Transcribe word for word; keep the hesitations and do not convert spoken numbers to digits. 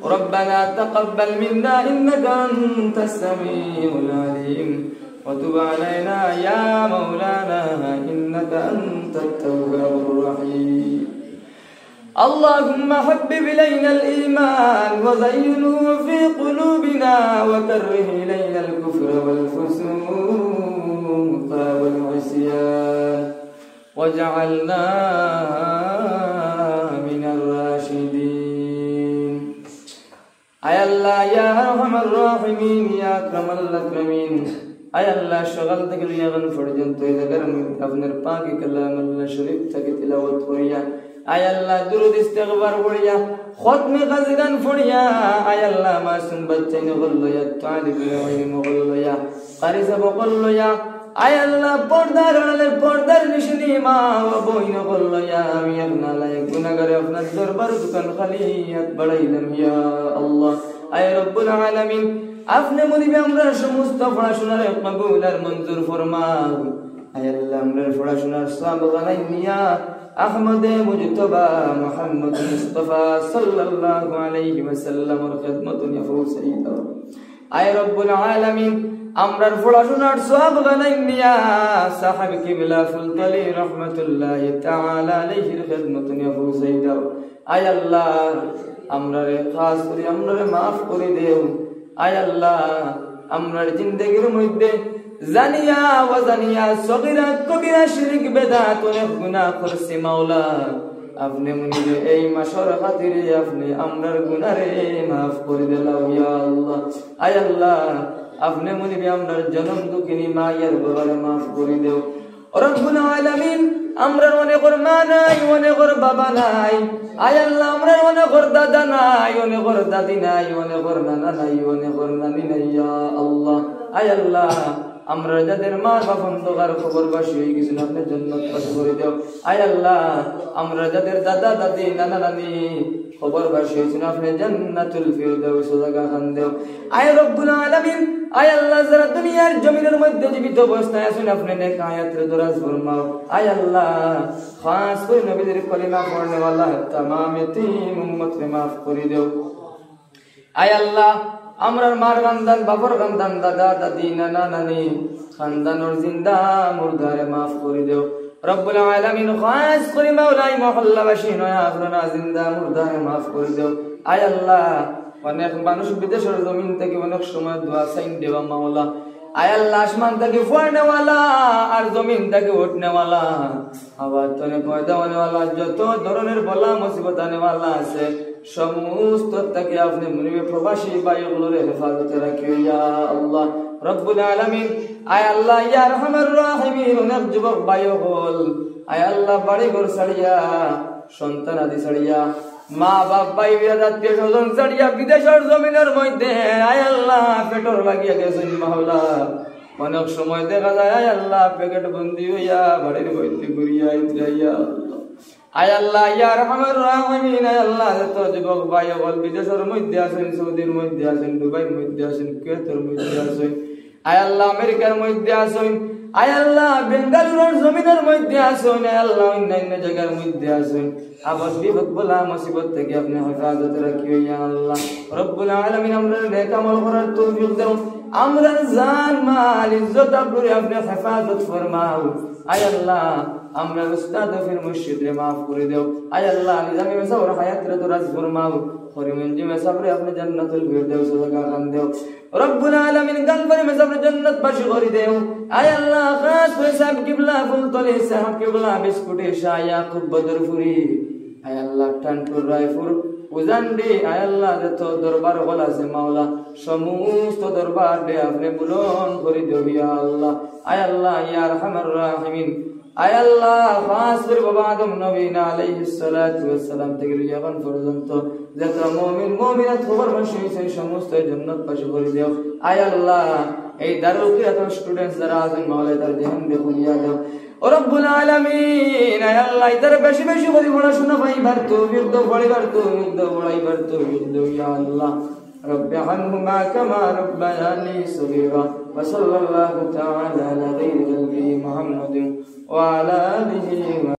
ربنا تقبل منا إنك أنت السميع العليم وتب علينا يا مولانا إنك أنت التواب الرحيم اللهم حبب إلينا الإيمان وزينه في قلوبنا وكره إلينا الكفر والفسوق والعصيان واجعلنا من الراشدين أي الله يا أرحم الراحمين يا أكرم الأكرمين أي الله شغلتك ليغن فرجنت إذا قرم أبنر باقي كلام الله شريف تك تلاوت فريا أي الله درود استغفار فريا ختم غزغان فريا أي الله ما سنبتين غلو يا طالب العلم غلو يا قارئ بقلو يا أي الله پردار على پردار نشني ما وبوين غلو يا ميغنا لا يكون غير أفنى الدربار دكان خليات بڑايلم يا الله أي رب العالمين أفنى مدي بأمر مصطفى شنر قبول المنظور فرماو أي الله أمر فرا شنر صابغنا يا أحمد مجتبى محمد مصطفى صلى الله عليه وسلم خدمة يفوز سيدا أي رب العالمين أمر فرا شنر صابغنا يا صاحب كبلا فلطلي رحمة الله تعالى عليه خدمة يفوز سيدا أي الله أمر خاص كري أمر معاف كري ديو আয় আল্লাহ আমরার জিন্দেগির মধ্যে জানিয়া ওয়াজানিয়া সগীরা কবিরা শিরক বেদাত অনেক গুনাহ করছি মাওলা আপনি মুনির এই মাসর খাতিরে আপনি আমরার গুনাহরে maaf করে দাও ইয়া আল্লাহ আয় আল্লাহ আপনি মুনির আমরার জনম দুঃখিনী মায়ের বাবারে maaf করে দাও রব্বুল আলামিন আমরার অনেকর মা নাই অনেকর বাবা নাই আয় আল্লাহ আমরার অনেকর দাদা নাই অনেকর দাদি নাই অনেকর নানা নাই অনেকর নানি নাই ইয়া আল্লাহ আয় আল্লাহ আমরা যাদের মা বাপনদগার খবর বাসি হয়ে গেছেন আপনি জান্নাত বাসী করে দাও আয় আল্লাহ আমরা যাদের দাদা দাদি নানা নানি খবর বাসি হয়েছেন আপনি জান্নাতুল ফিরদাউস জায়গা খান দাও আয় রব্বুল আলামিন আয় আল্লাহ যারা দুনিয়ার জমিনের মধ্যে জীবিত অবস্থায় আছেন আপনি নেক হায়াতের দরাজ ফরমাও আয় আল্লাহ খাস করে নবীদের কলিমা পড়নে वाला तमाम यतीम उम्मत কে maaf করে দাও আয় আল্লাহ আমরার মার খানদান বাবার খানদান দাদা দাদি নানা নানি খানদানোর জিন্দা মুর্দারে maaf করে দাও রব্বুল আলামিন খাস করে মাওলাই মহল্লাবাসী নয়া আফরানা জিন্দা মুর্দারে maaf করে দাও আয় আল্লাহ অনেক মানুষ বিদেশের জমিন থেকে অনেক সময় দোয়া সাইন দেওয়া মাওলা আয় আল্লাহ আসমান থেকে ফোড়নে वाला আর জমিন থেকে উঠনে वाला আবার তনে পয়দা হনে वाला যত ধরনের বলা মুসিবত আনে वाला আছে সমস্ত থেকে আপনি মুনিবে প্রবাসী ভাইগুলোর হেফাজতে রাখিও ইয়া আল্লাহ রব্বুল আলামিন আয় আল্লাহ ইয়া রহমার রহিমিন অনেক যুবক ভাইগুল আয় আল্লাহ বাড়ি ঘর ছাড়িয়া সন্তান আদি ছাড়িয়া মা বাপ ভাই আত্মীয় স্বজন ছাড়িয়া বিদেশের জমিনের মধ্যে আয় আল্লাহ পেটর লাগিয়া গেছেন মাওলা অনেক সময় দেখা যায় আয় আল্লাহ পেকেট বন্দি হইয়া বাড়ির মধ্যে ঘুরিয়া ইয়া আয় আল্লাহ ইয়া রহমার রহিমিন আয় আল্লাহ যত যুবক ভাই বল বিদেশের মধ্যে আছেন সৌদির মধ্যে আছেন দুবাইর মধ্যে আছেন কুয়েতের মধ্যে আছেন আয় আল্লাহ আমেরিকার মধ্যে আছেন আয় আল্লাহ বেঙ্গালুরুর জমিনের মধ্যে আছেন আয় আল্লাহ অন্যান্য জায়গার মধ্যে আছেন আপদ বিপদ বলা মুসিবত থেকে আপনি হেফাজত রাখিও ইয়া আল্লাহ রব্বুল আলামিন আমরা নেক আমল করার তৌফিক দাও আমরা জান মাল ইজ্জত আবরুরে আপনি হেফাজত ফরমাও আয় আল্লাহ আমরা উস্তাদ ফির মুর্শিদ রে maaf করে দাও আয় আল্লাহ নিজামে মেসাওর হায়াত রে দরাজ ফরমাও খরিমঞ্জি মেসাবরে আপনি জান্নাতুল ফিরদাউস জায়গা খান দাও রব্বুল আলামিন গলবরে মেসাবরে জান্নাত বাসী করে দাও আয় আল্লাহ খাস সাহেব কিবলা ফুলতলি সাহেব কিবলা বিস্কুটে শাহ ইয়াকুব বদরপুরি আয় আল্লাহ টানপুর রায়পুর উজানডি আয় আল্লাহ যত দরবার হল আছে মাওলা সমস্ত দরবার দে আপনি পূরণ করে দাও ইয়া আল্লাহ আয় আল্লাহ ইয়া আরহামার রাহিমিন আয় আল্লাহ খাস করে বাবা আদম নবী আলাইহিস সালাতু ওয়াস সালাম থেকে এখন পর্যন্ত যত মুমিন মুমিনাত খবর বসেছে সমস্ত জান্নাত বাসী করে দাও আয় আল্লাহ এই দারুল কিরাত স্টুডেন্টস যারা আছেন মাওলা তার জাহান দেখুনিয়া দাও ও রব্বুল আলামিন আয় আল্লাহ ইতার বেশি বেশি করে পড়াশোনা পাইবার তৌফিক দাও পড়িবার তৌফিক দাও পড়াইবার তৌফিক দাও ইয়া আল্লাহ رب عنهما كما ربياني صغيرا وصلى الله تعالى على غير قلبه محمد وعلى آله